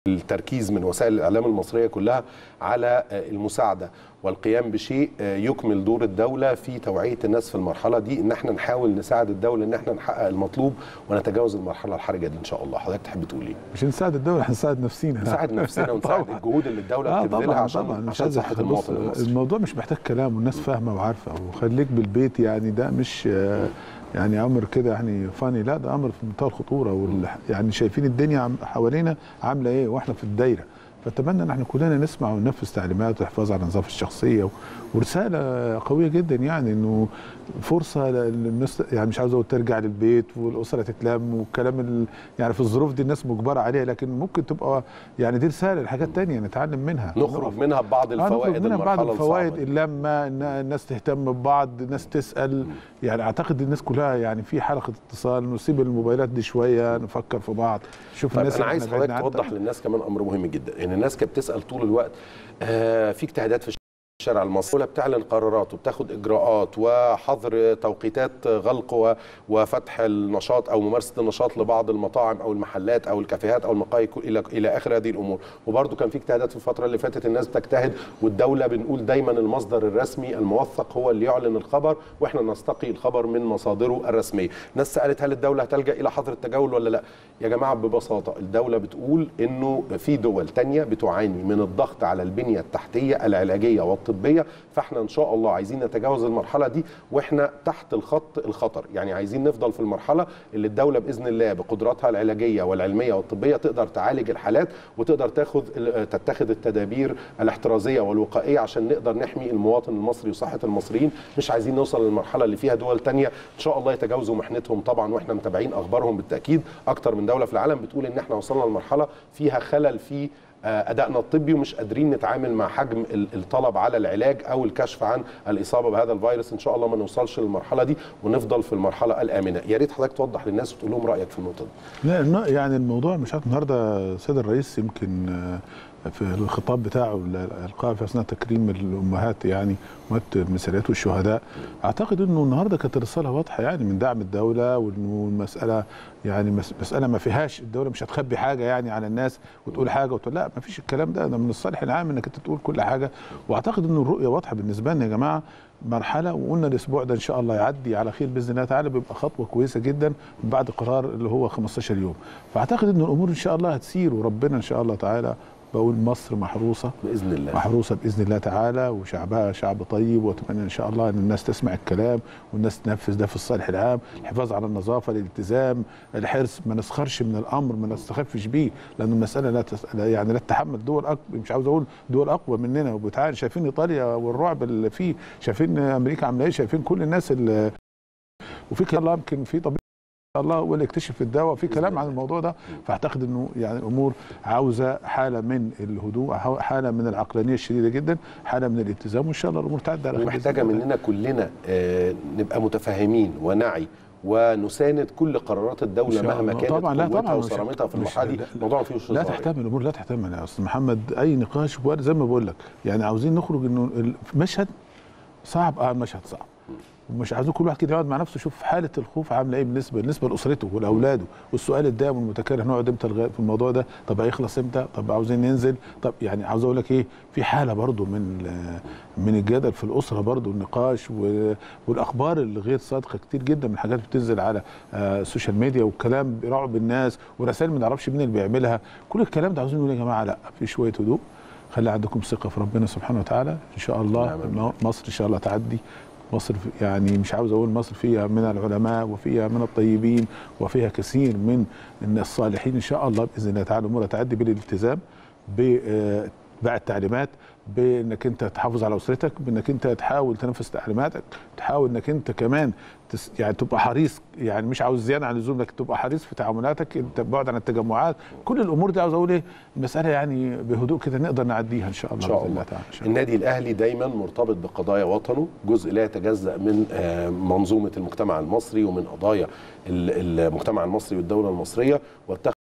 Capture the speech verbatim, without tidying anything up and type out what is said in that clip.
التركيز من وسائل الإعلام المصرية كلها على المساعدة والقيام بشيء يكمل دور الدولة في توعية الناس في المرحلة دي، ان احنا نحاول نساعد الدولة ان احنا نحقق المطلوب ونتجاوز المرحلة الحرجة دي ان شاء الله. حضرتك تحب تقول ايه؟ مش نساعد الدولة، هنساعد نفسينا. نساعد نفسنا ونساعد الجهود اللي الدولة آه بتبذلها عشان طبعًا عشان صحة المواطن المصري. الموضوع مش محتاج كلام والناس فاهمة وعارفة، وخليك بالبيت يعني ده مش يعني امر كده يعني فاني، لا ده امر في منتهى الخطورة، وال يعني شايفين الدنيا حوالينا عاملة ايه واحنا في الدايرة. فاتمنى ان احنا كلنا نسمع وننفذ تعليمات والحفاظ على النظافه الشخصيه، ورساله قويه جدا يعني انه فرصه للناس، يعني مش عاوز اقول ترجع للبيت والاسره تتلم والكلام يعني في الظروف دي الناس مجبره عليها، لكن ممكن تبقى يعني دي رساله لحاجات ثانيه نتعلم منها، نخرج منها ببعض الفوائد. آه منها بعض الفوائد، اللمه، الناس تهتم ببعض، الناس تسال. يعني اعتقد الناس كلها يعني في حلقه اتصال، نسيب الموبايلات دي شويه، نفكر في بعض، شوف الناس. انا عايز حضرتك توضح للناس كمان امر مهم جدا، ان الناس كانت بتسال طول الوقت آه في اجتهادات في الشارع المصري، ولا بتعلن قرارات وبتاخد اجراءات وحظر توقيتات غلق وفتح النشاط او ممارسه النشاط لبعض المطاعم او المحلات او الكافيهات او المقاهي الى الى اخر هذه الامور. وبرده كان في اجتهادات في الفتره اللي فاتت، الناس بتجتهد، والدوله بنقول دايما المصدر الرسمي الموثق هو اللي يعلن الخبر، واحنا نستقي الخبر من مصادره الرسميه. الناس سالت هل الدوله هتلجا الى حظر التجول ولا لا؟ يا جماعه ببساطه الدوله بتقول انه في دول ثانيه بتعاني من الضغط على البنيه التحتيه العلاجيه والطبيه، فاحنا ان شاء الله عايزين نتجاوز المرحله دي واحنا تحت الخط الخطر، يعني عايزين نفضل في المرحله اللي الدوله باذن الله بقدراتها العلاجيه والعلميه والطبيه تقدر تعالج الحالات وتقدر تاخذ تتخذ التدابير الاحترازيه والوقائيه عشان نقدر نحمي المواطن المصري وصحه المصريين. مش عايزين نوصل للمرحله اللي فيها دول ثانيه ان شاء الله يتجاوزوا محنتهم طبعا، واحنا متابعين اخبارهم بالتاكيد. اكتر من دوله في العالم بتقول ان احنا وصلنا لمرحله فيها خلل في أدائنا الطبي ومش قادرين نتعامل مع حجم الطلب على العلاج أو الكشف عن الإصابة بهذا الفيروس. إن شاء الله ما نوصلش للمرحلة دي ونفضل في المرحلة الآمنة. يا ريت حضرتك توضح للناس وتقول لهم رأيك في النقطة دي. لا يعني الموضوع مش عارف، النهارده السيد الرئيس يمكن في الخطاب بتاعه القاء في اثناء تكريم الامهات، يعني امهات المثاليات والشهداء، اعتقد انه النهارده كانت الرساله واضحه يعني من دعم الدوله، وانه المساله يعني مساله ما فيهاش الدوله مش هتخبي حاجه يعني على الناس وتقول حاجه وتقول لا، ما فيش الكلام ده، ده من الصالح العام انك انت تقول كل حاجه. واعتقد انه الرؤيه واضحه بالنسبه لنا يا جماعه، مرحله، وقلنا الاسبوع ده ان شاء الله يعدي على خير باذن الله تعالى، بيبقى خطوه كويسه جدا بعد قرار اللي هو خمستاشر يوم. فاعتقد ان الامور ان شاء الله هتسير، وربنا ان شاء الله تعالى بقول مصر محروسه باذن الله، محروسه باذن الله تعالى، وشعبها شعب طيب، واتمنى ان شاء الله ان الناس تسمع الكلام والناس تنفذ ده في الصالح العام، الحفاظ على النظافه، الالتزام، الحرص، ما نسخرش من الامر، ما نستخفش بيه، لان المساله لا تس... يعني لا تتحمل دول أكبر، مش عاوز اقول دول اقوى مننا وبتعاني. شايفين ايطاليا والرعب اللي فيه، شايفين امريكا عامله ايه، شايفين كل الناس اللي وفي كلام الله يمكن في طبيعي الله هو اللي يكتشف الدواء، في كلام عن الموضوع ده. فاعتقد انه يعني الامور عاوزه حاله من الهدوء، حاله من العقلانيه الشديده جدا، حاله من الالتزام، وان شاء الله الامور تعدي على خير. محتاجه مننا كلنا آه نبقى متفاهمين ونعي ونساند كل قرارات الدوله مهما كانت طبعا. لا طبعا وصرامتها في المرحله دي. الموضوع ما فيهوش لا تحتمل الامور، لا تحتمل يا استاذ محمد اي نقاش، زي ما بقول لك يعني عاوزين نخرج انه المشهد صعب، اه المشهد صعب، ومش عايزين كل واحد كده يقعد مع نفسه يشوف حاله الخوف عامله ايه بالنسبه بالنسبه لاسرته ولاولاده، والسؤال الدائم والمتكرر هنقعد امتى في الموضوع ده، طب هيخلص امتى، طب عاوزين ننزل، طب يعني عاوز اقول لك ايه، في حاله برضو من من الجدل في الاسره، برضو النقاش والاخبار اللي غير صادقه كتير جدا من حاجات بتنزل على السوشيال ميديا، والكلام بيرعب الناس ورسائل ما نعرفش مين اللي بيعملها. كل الكلام ده عاوزين نقول يا جماعه لا، في شويه هدوء، خلي عندكم ثقه في ربنا سبحانه وتعالى، ان شاء الله مصر ان شاء الله تعدي. مصر يعني مش عاوز اقول مصر فيها من العلماء وفيها من الطيبين وفيها كثير من الصالحين، ان شاء الله باذن الله تعالى الامور تعدي بالالتزام، باتباع التعليمات، بانك انت تحافظ على اسرتك، بانك انت تحاول تنفذ تعليماتك، تحاول انك انت كمان تس يعني تبقى حريص، يعني مش عاوز زياده عن اللزوم، لكن تبقى حريص في تعاملاتك، انت بعد عن التجمعات، كل الامور دي عاوز اقول ايه، المساله يعني بهدوء كده نقدر نعديها ان شاء الله. ان شاء الله تعالى. النادي الاهلي دايما مرتبط بقضايا وطنه، جزء لا يتجزأ من منظومه المجتمع المصري ومن قضايا المجتمع المصري والدوله المصريه،